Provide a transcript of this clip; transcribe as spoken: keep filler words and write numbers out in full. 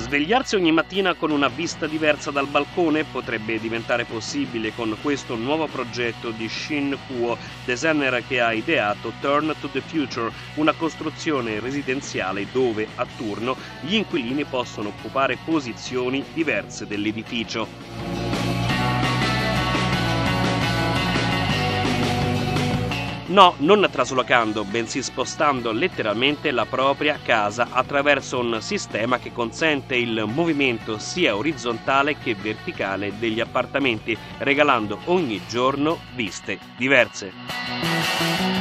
Svegliarsi ogni mattina con una vista diversa dal balcone potrebbe diventare possibile con questo nuovo progetto di Shin Kuo, designer che ha ideato Turn to the Future, una costruzione residenziale dove a turno gli inquilini possono occupare posizioni diverse dell'edificio. No, non traslocando, bensì spostando letteralmente la propria casa attraverso un sistema che consente il movimento sia orizzontale che verticale degli appartamenti, regalando ogni giorno viste diverse.